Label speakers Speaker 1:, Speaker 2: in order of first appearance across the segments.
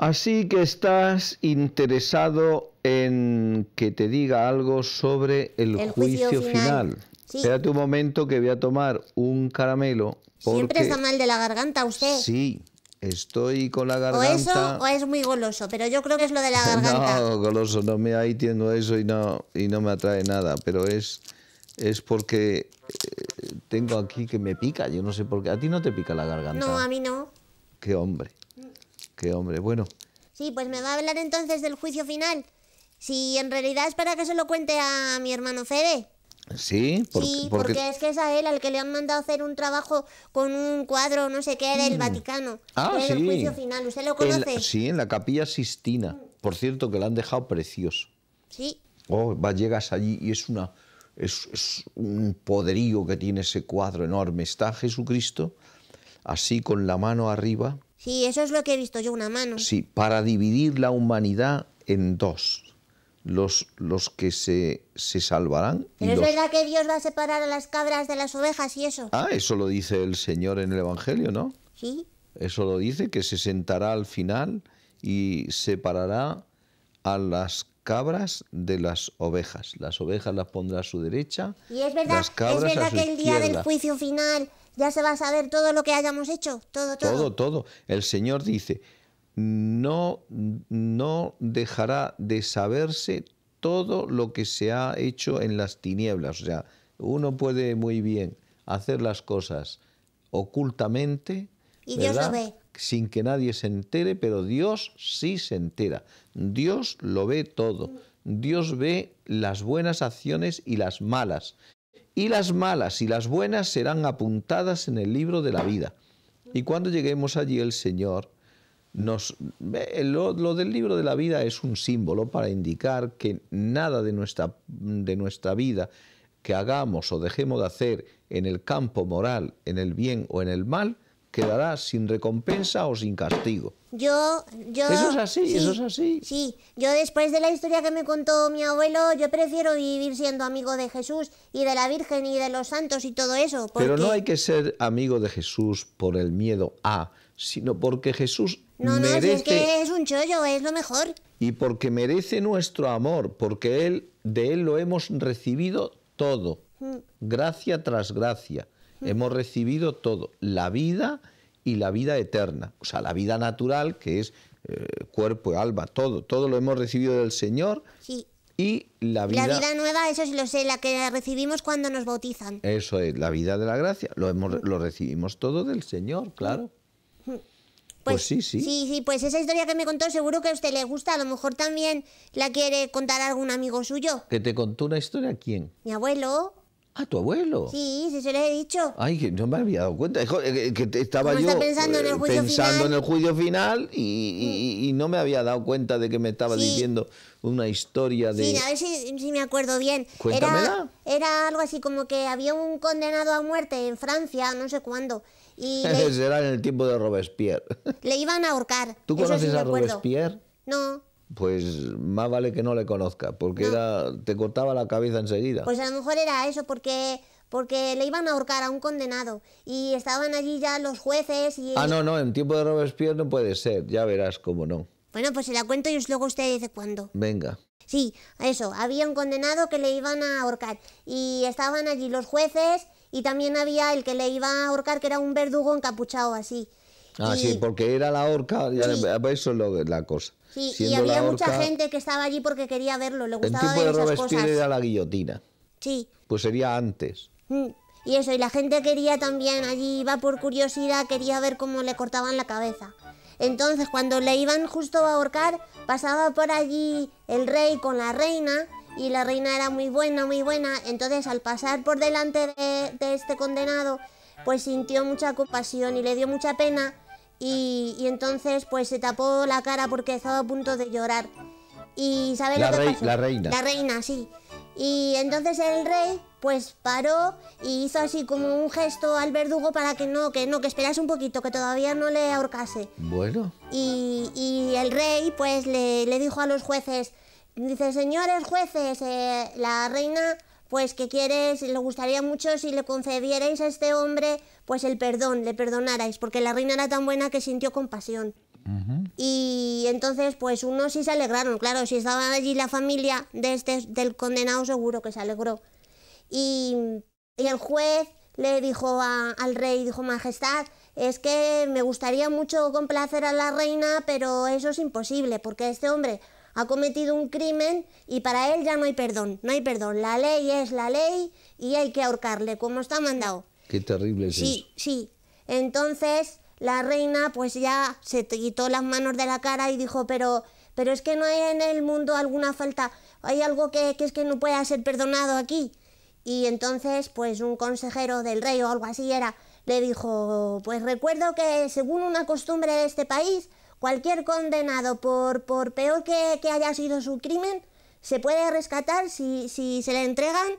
Speaker 1: Así que estás interesado en que te diga algo sobre el juicio final.
Speaker 2: Sí.
Speaker 1: Espérate un momento que voy a tomar un caramelo.
Speaker 2: Siempre está mal de la garganta usted.
Speaker 1: Sí, estoy con la
Speaker 2: O
Speaker 1: garganta.
Speaker 2: eso o es muy goloso, pero yo creo que es lo de la garganta.
Speaker 1: No, goloso, no me ahí tengo eso y no me atrae nada, pero es porque tengo aquí que me pica, yo no sé por qué. ¿A ti no te pica la garganta?
Speaker 2: No, a mí no.
Speaker 1: Qué hombre, qué hombre. Bueno,
Speaker 2: Sí, pues me va a hablar entonces del juicio final. Si en realidad es para que se lo cuente a mi hermano Fede.
Speaker 1: sí,
Speaker 2: Sí, porque es que es a él al que le han mandado hacer un trabajo con un cuadro, no sé qué, del Vaticano.
Speaker 1: Ah,
Speaker 2: del
Speaker 1: sí.
Speaker 2: juicio final, ¿usted lo conoce?
Speaker 1: Sí, en la Capilla Sistina. Por cierto, que la han dejado precioso.
Speaker 2: Sí.
Speaker 1: Oh, llegas allí y es un poderío que tiene ese cuadro enorme. Está Jesucristo así con la mano arriba.
Speaker 2: Sí, eso es lo que he visto yo, una mano.
Speaker 1: Sí, para dividir la humanidad en dos. Los que se salvarán.
Speaker 2: Pero es verdad que Dios va a separar a las cabras de las ovejas y eso.
Speaker 1: Ah, eso lo dice el Señor en el Evangelio, ¿no?
Speaker 2: Sí.
Speaker 1: Eso lo dice, que se sentará al final y separará a las cabras de las ovejas. Las ovejas las pondrá a su derecha,
Speaker 2: Y es verdad,
Speaker 1: las cabras a su
Speaker 2: que el día del
Speaker 1: izquierda.
Speaker 2: juicio final ya se va a saber todo lo que hayamos hecho. Todo.
Speaker 1: Todo. El Señor dice, no dejará de saberse todo lo que se ha hecho en las tinieblas. O sea, uno puede muy bien hacer las cosas ocultamente,
Speaker 2: Y Dios
Speaker 1: ¿verdad?
Speaker 2: lo ve.
Speaker 1: Sin que nadie se entere, pero Dios sí se entera. Dios lo ve todo. Dios ve las buenas acciones y las malas. Y las malas y las buenas serán apuntadas en el libro de la vida. Y cuando lleguemos allí, el Señor lo del libro de la vida es un símbolo para indicar que nada de nuestra vida que hagamos o dejemos de hacer en el campo moral, en el bien o en el mal, quedará sin recompensa o sin castigo.
Speaker 2: Yo...
Speaker 1: Eso es así,
Speaker 2: sí,
Speaker 1: eso es así.
Speaker 2: Sí, yo después de la historia que me contó mi abuelo, yo prefiero vivir siendo amigo de Jesús y de la Virgen y de los santos y todo eso.
Speaker 1: Pero no hay que ser amigo de Jesús por el miedo a, sino porque Jesús merece...
Speaker 2: si es que es un chollo, es lo mejor.
Speaker 1: Y porque merece nuestro amor, porque de Él lo hemos recibido todo, gracia tras gracia. Hemos recibido todo, la vida y la vida eterna. O sea, la vida natural, que es cuerpo, alma, todo lo hemos recibido del Señor.
Speaker 2: Sí.
Speaker 1: Y la vida...
Speaker 2: La vida nueva, eso sí lo sé, la que recibimos cuando nos bautizan.
Speaker 1: Eso es, la vida de la gracia, lo recibimos todo del Señor, claro. Pues sí.
Speaker 2: Sí, pues esa historia que me contó seguro que a usted le gusta. A lo mejor también la quiere contar a algún amigo suyo.
Speaker 1: ¿Que te contó una historia? ¿Quién?
Speaker 2: Mi abuelo.
Speaker 1: Ah, ¿tu abuelo?
Speaker 2: Sí, se lo he dicho.
Speaker 1: Ay, que no me había dado cuenta. Que estaba
Speaker 2: ¿Cómo
Speaker 1: yo
Speaker 2: está pensando en el juicio final?
Speaker 1: en el juicio final y no me había dado cuenta de que me estaba diciendo una historia de...
Speaker 2: Sí, a ver si me acuerdo bien.
Speaker 1: Cuéntamela.
Speaker 2: Era algo así como que había un condenado a muerte en Francia, no sé cuándo. Y
Speaker 1: Será en el tiempo de Robespierre.
Speaker 2: le iban a ahorcar.
Speaker 1: ¿Tú
Speaker 2: eso
Speaker 1: conoces
Speaker 2: sí me
Speaker 1: a
Speaker 2: acuerdo.
Speaker 1: Robespierre?
Speaker 2: No.
Speaker 1: Pues más vale que no le conozca, porque te cortaba la cabeza enseguida.
Speaker 2: Pues a lo mejor era eso, porque le iban a ahorcar a un condenado y estaban allí ya los jueces y...
Speaker 1: Ah, no, en tiempo de Robespierre no puede ser, ya verás cómo no.
Speaker 2: Bueno, pues se la cuento y luego usted dice cuándo.
Speaker 1: Venga.
Speaker 2: Sí, eso, había un condenado que le iban a ahorcar y estaban allí los jueces y también había el que le iba a ahorcar, que era un verdugo encapuchado así.
Speaker 1: Ah, sí, porque era la horca, eso es la cosa.
Speaker 2: Sí,
Speaker 1: Siendo
Speaker 2: y había
Speaker 1: la
Speaker 2: mucha
Speaker 1: horca,
Speaker 2: gente que estaba allí porque quería verlo, le
Speaker 1: en
Speaker 2: gustaba
Speaker 1: tiempo de
Speaker 2: ver esas
Speaker 1: Robespierre
Speaker 2: cosas.
Speaker 1: era la guillotina.
Speaker 2: Sí.
Speaker 1: Pues sería antes.
Speaker 2: Y eso, y la gente quería también, allí iba por curiosidad, quería ver cómo le cortaban la cabeza. Entonces, cuando le iban justo a ahorcar, pasaba por allí el rey con la reina, y la reina era muy buena, entonces al pasar por delante de este condenado, pues sintió mucha compasión y le dio mucha pena, y entonces pues se tapó la cara porque estaba a punto de llorar. ¿Y sabe lo que pasó?
Speaker 1: La reina.
Speaker 2: La reina, sí. Y entonces el rey pues paró y hizo así como un gesto al verdugo para que esperase un poquito, que todavía no le ahorcase.
Speaker 1: Bueno.
Speaker 2: Y el rey pues le dijo a los jueces, dice: señores jueces, la reina pues que le gustaría mucho si le concedierais a este hombre pues el perdón, le perdonarais, porque la reina era tan buena que sintió compasión. Y entonces, pues unos sí se alegraron, claro, si estaba allí la familia del condenado seguro que se alegró. Y el juez le dijo al rey, dijo, Majestad, es que me gustaría mucho complacer a la reina, pero eso es imposible, porque este hombre ha cometido un crimen y para él ya no hay perdón, no hay perdón. La ley es la ley y hay que ahorcarle, como está mandado.
Speaker 1: Qué terrible es eso.
Speaker 2: Sí. Entonces la reina pues ya se quitó las manos de la cara y dijo, pero es que no hay en el mundo alguna falta, hay algo que es que no pueda ser perdonado aquí. Y entonces pues un consejero del rey o algo así le dijo, pues recuerdo que según una costumbre de este país, cualquier condenado por peor que haya sido su crimen, se puede rescatar si se entregan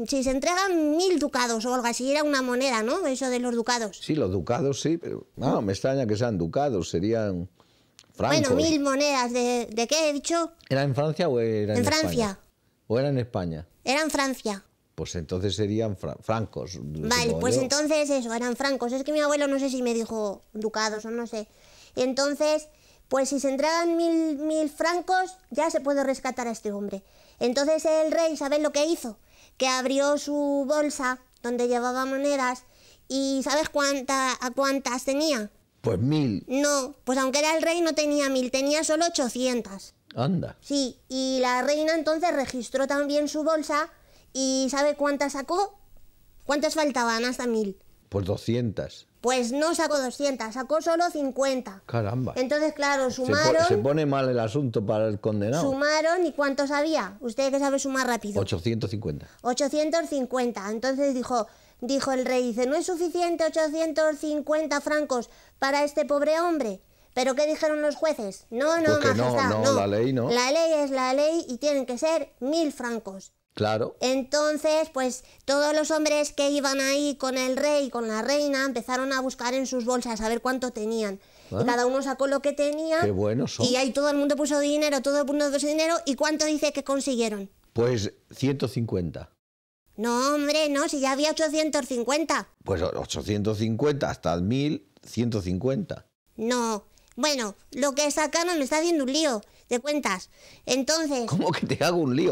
Speaker 2: 1000 ducados o algo así, era una moneda, ¿no? Eso de los ducados.
Speaker 1: Sí, los ducados sí, pero no, me extraña que sean ducados, serían francos.
Speaker 2: Bueno, 1000 monedas, ¿de qué he dicho?
Speaker 1: ¿Era en Francia o era en España?
Speaker 2: En Francia.
Speaker 1: ¿O era en España?
Speaker 2: Era en Francia.
Speaker 1: Pues entonces serían francos.
Speaker 2: Vale, pues entonces eso, eran francos. Es que mi abuelo no sé si me dijo ducados o no sé. Entonces, pues si se entregan 1000 francos, ya se puede rescatar a este hombre. Entonces el rey, ¿sabes lo que hizo? Que abrió su bolsa donde llevaba monedas y ¿sabes a cuántas tenía?
Speaker 1: Pues 1000.
Speaker 2: No, pues aunque era el rey no tenía 1000, tenía solo 800.
Speaker 1: Anda.
Speaker 2: Sí, y la reina entonces registró también su bolsa y ¿sabe cuántas sacó? ¿Cuántas faltaban hasta 1000?
Speaker 1: Pues 200.
Speaker 2: Pues no sacó 200, sacó solo 50.
Speaker 1: Caramba.
Speaker 2: Entonces, claro, sumaron...
Speaker 1: Se pone mal el asunto para el condenado.
Speaker 2: Sumaron, ¿y cuántos había? Usted que sabe sumar rápido.
Speaker 1: 850.
Speaker 2: 850. Entonces dijo el rey, dice, ¿no es suficiente 850 francos para este pobre hombre? ¿Pero qué dijeron los jueces? No,
Speaker 1: Porque
Speaker 2: majestad,
Speaker 1: no, la ley no.
Speaker 2: La ley es la ley y tienen que ser 1000 francos.
Speaker 1: Claro.
Speaker 2: Entonces, pues todos los hombres que iban ahí con el rey y con la reina empezaron a buscar en sus bolsas a ver cuánto tenían. Y cada uno sacó lo que tenía.
Speaker 1: Qué buenos son.
Speaker 2: Y ahí todo el mundo puso dinero, todo el mundo puso dinero. ¿Y cuánto dice que consiguieron?
Speaker 1: Pues 150.
Speaker 2: No, hombre, no, si ya había 850.
Speaker 1: Pues 850 hasta 1000, 150.
Speaker 2: No, bueno, lo que sacaron me está haciendo un lío de cuentas. Entonces...
Speaker 1: ¿Cómo que te hago un lío?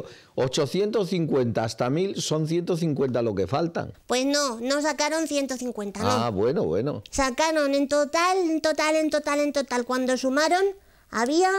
Speaker 1: 850 hasta 1000 son 150 lo que faltan.
Speaker 2: Pues no sacaron 150, no.
Speaker 1: Ah, bueno.
Speaker 2: Sacaron en total, cuando sumaron, había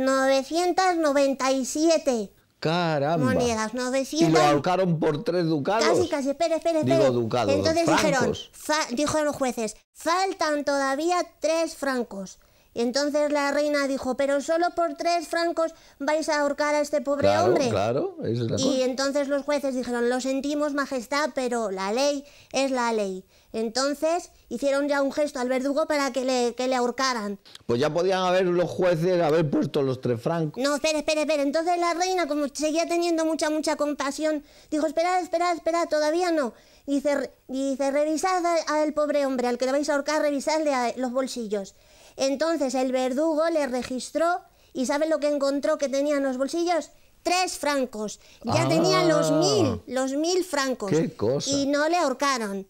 Speaker 2: 997.
Speaker 1: Caramba.
Speaker 2: Monedas, 900.
Speaker 1: ¿Y lo ahorcaron por 3 ducados?
Speaker 2: Casi, espere.
Speaker 1: Digo ducados,
Speaker 2: entonces
Speaker 1: francos.
Speaker 2: dijeron los jueces, faltan todavía 3 francos. Y entonces la reina dijo, pero solo por 3 francos vais a ahorcar a este pobre hombre.
Speaker 1: Claro, esa es la cosa.
Speaker 2: Y entonces los jueces dijeron, lo sentimos, majestad, pero la ley es la ley. Entonces hicieron ya un gesto al verdugo para que le ahorcaran.
Speaker 1: Pues ya podían los jueces haber puesto los 3 francos.
Speaker 2: No, espere. Entonces la reina, como seguía teniendo mucha compasión, dijo, espera, todavía no. Y dice, revisad al pobre hombre, al que le vais a ahorcar, revisadle los bolsillos. Entonces el verdugo le registró y ¿sabe lo que encontró que tenía en los bolsillos? 3 francos. Ya tenía los 1000 francos.
Speaker 1: ¡Qué cosa!
Speaker 2: Y no le ahorcaron.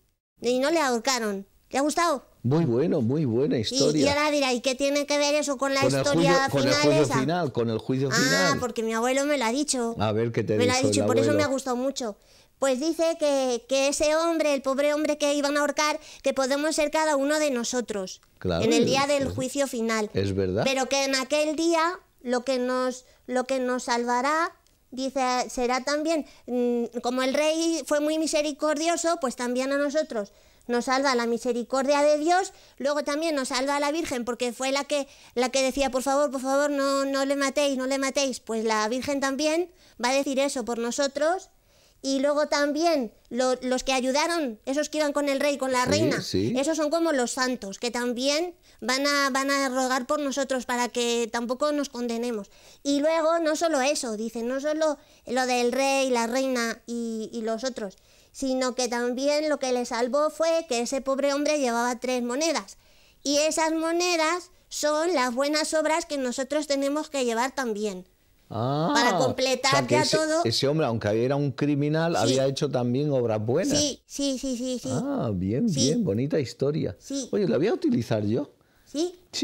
Speaker 2: ¿Le ha gustado?
Speaker 1: Muy buena historia.
Speaker 2: Y ahora dirá, ¿y qué tiene que ver eso con la historia final?
Speaker 1: Con el juicio final.
Speaker 2: Porque mi abuelo me lo ha dicho.
Speaker 1: A ver qué te
Speaker 2: me lo ha dicho y por eso
Speaker 1: abuelo.
Speaker 2: me ha gustado mucho. Pues dice que ese hombre, el pobre hombre que iban a ahorcar, que podemos ser cada uno de nosotros.
Speaker 1: Claro,
Speaker 2: en el día del juicio final.
Speaker 1: Es verdad.
Speaker 2: Pero que en aquel día lo que nos salvará, dice, será también, como el rey fue muy misericordioso, pues también a nosotros nos salva la misericordia de Dios, luego también nos salva la Virgen, porque fue la que decía, por favor, no le matéis, pues la Virgen también va a decir eso por nosotros. Y luego también los que ayudaron, esos que iban con el rey, con la reina, esos son como los santos, que también van a rogar por nosotros para que tampoco nos condenemos. Y luego no solo eso, dice, no solo lo del rey, la reina y los otros, sino que también lo que le salvó fue que ese pobre hombre llevaba 3 monedas. Y esas monedas son las buenas obras que nosotros tenemos que llevar también. Para completar ya todo.
Speaker 1: Ese hombre, aunque era un criminal, había hecho también obras buenas.
Speaker 2: Sí.
Speaker 1: Bien, bonita historia.
Speaker 2: Sí.
Speaker 1: Oye, ¿la voy a utilizar yo?
Speaker 2: ¿Sí?
Speaker 1: Sí,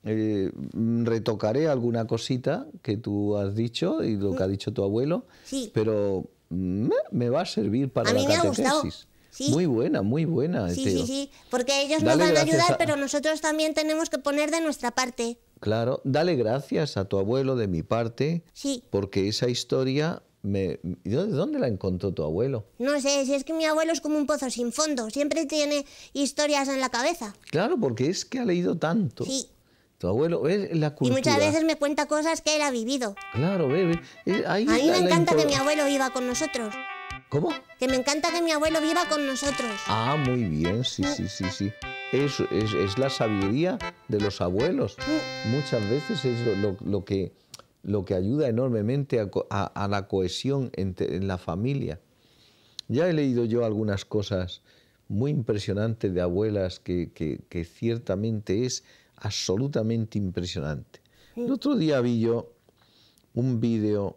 Speaker 1: retocaré alguna cosita que tú has dicho y lo que ha dicho tu abuelo,
Speaker 2: Sí.
Speaker 1: pero me va a servir para
Speaker 2: A mí
Speaker 1: la
Speaker 2: me ha gustado.
Speaker 1: catequesis.
Speaker 2: Sí.
Speaker 1: Muy buena,
Speaker 2: Sí,
Speaker 1: Teo.
Speaker 2: sí, sí, porque ellos
Speaker 1: Dale
Speaker 2: nos van a
Speaker 1: gracias
Speaker 2: ayudar,
Speaker 1: a-
Speaker 2: pero nosotros también tenemos que poner de nuestra parte.
Speaker 1: Claro, dale gracias a tu abuelo de mi parte,
Speaker 2: Sí.
Speaker 1: porque esa historia, ¿y dónde la encontró tu abuelo?
Speaker 2: No sé, si es que mi abuelo es como un pozo sin fondo, siempre tiene historias en la cabeza.
Speaker 1: Claro, porque es que ha leído tanto.
Speaker 2: Sí.
Speaker 1: Tu abuelo, ¿ves la
Speaker 2: Y
Speaker 1: cultura?
Speaker 2: muchas veces me cuenta cosas que él ha vivido.
Speaker 1: Claro, ahí
Speaker 2: A mí me encanta que mi
Speaker 1: abuelo...
Speaker 2: abuelo viva con nosotros.
Speaker 1: ¿Cómo?
Speaker 2: Que me encanta que mi abuelo viva con nosotros.
Speaker 1: Ah, muy bien, sí. Es la sabiduría de los abuelos. Muchas veces es lo que ayuda enormemente a la cohesión en la familia. Ya he leído yo algunas cosas muy impresionantes de abuelas que ciertamente es absolutamente impresionante. El otro día vi yo un vídeo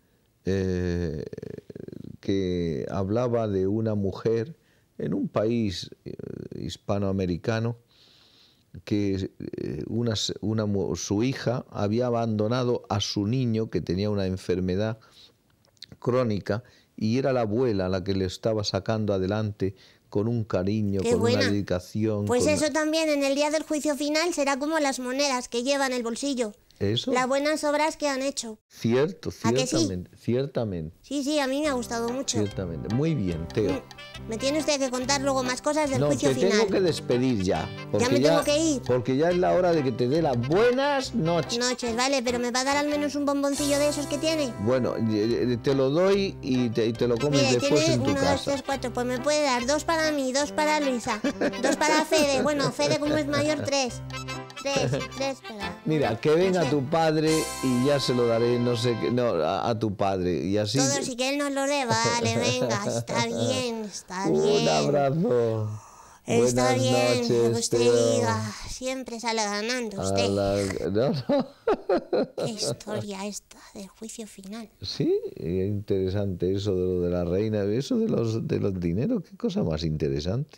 Speaker 1: que hablaba de una mujer en un país hispanoamericano que su hija había abandonado a su niño que tenía una enfermedad crónica y era la abuela la que le estaba sacando adelante con un cariño,
Speaker 2: Qué
Speaker 1: con
Speaker 2: buena.
Speaker 1: una dedicación.
Speaker 2: Pues
Speaker 1: con
Speaker 2: eso también en el día del juicio final será como las monedas que lleva en el bolsillo.
Speaker 1: eso.
Speaker 2: Las buenas obras que han hecho.
Speaker 1: Cierto,
Speaker 2: ¿A que sí?
Speaker 1: ciertamente.
Speaker 2: Sí, sí, a mí me ha gustado mucho.
Speaker 1: Ciertamente. Muy bien, Teo.
Speaker 2: Me tiene usted que contar luego más cosas del
Speaker 1: No,
Speaker 2: juicio
Speaker 1: te
Speaker 2: final.
Speaker 1: tengo que despedir ya. Porque
Speaker 2: me tengo que ir.
Speaker 1: Porque ya es la hora de que te dé las buenas noches.
Speaker 2: Noches, vale, pero me va a dar al menos un bomboncillo de esos que tiene.
Speaker 1: Bueno, te lo doy y te lo comes
Speaker 2: Mire,
Speaker 1: después
Speaker 2: tiene
Speaker 1: en tu
Speaker 2: 1, 2,
Speaker 1: casa.
Speaker 2: 3, 4. Pues me puede dar 2 para mí, 2 para Luisa, 2 para Fede. Bueno, Fede como es mayor, 3. 3 para...
Speaker 1: Mira, que venga
Speaker 2: No sé.
Speaker 1: tu padre y ya se lo daré, no sé qué, no, a tu padre. Y así.
Speaker 2: Todo sí que él nos lo dé, vale, venga, está bien, está bien.
Speaker 1: Un abrazo.
Speaker 2: Está
Speaker 1: Buenas
Speaker 2: bien, lo que
Speaker 1: noches,
Speaker 2: usted
Speaker 1: Teo.
Speaker 2: diga. Siempre sale ganando usted.
Speaker 1: No.
Speaker 2: Qué historia esta del juicio final.
Speaker 1: Sí, interesante eso de lo de la reina, eso de los dineros, qué cosa más interesante.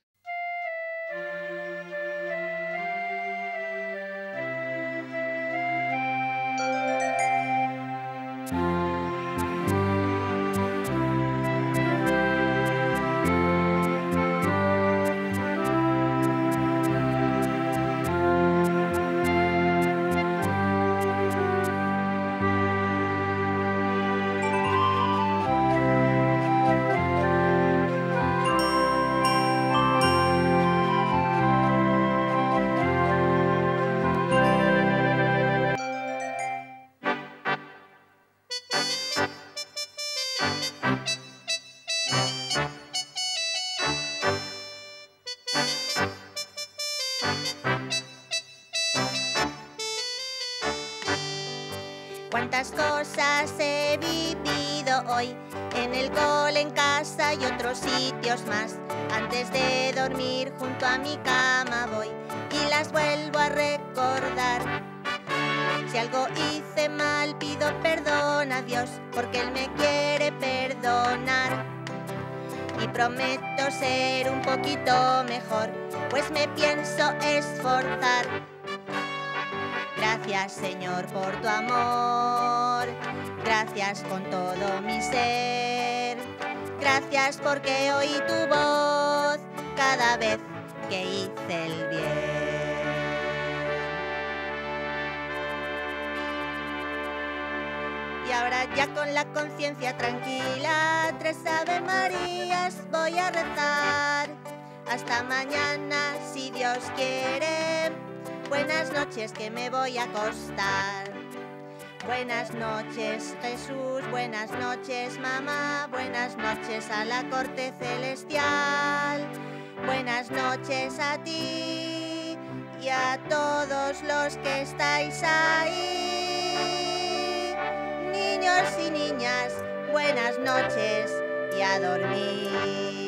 Speaker 2: Cuántas cosas he vivido hoy, en el cole, en casa y otros sitios más. Antes de dormir junto a mi cama voy y las vuelvo a recordar. Si algo hice mal pido perdón a Dios, porque Él me quiere perdonar. Y prometo ser un poquito mejor, pues me pienso esforzar. Gracias, Señor, por tu amor. Gracias con todo mi ser. Gracias porque oí tu voz cada vez que hice el bien. Y ahora ya con la conciencia tranquila, 3 Ave Marías voy a rezar. Hasta mañana, si Dios quiere. Buenas noches, que me voy a acostar. Buenas noches, Jesús, buenas noches, mamá, buenas noches a la corte celestial. Buenas noches a ti y a todos los que estáis ahí. Niños y niñas, buenas noches y a dormir.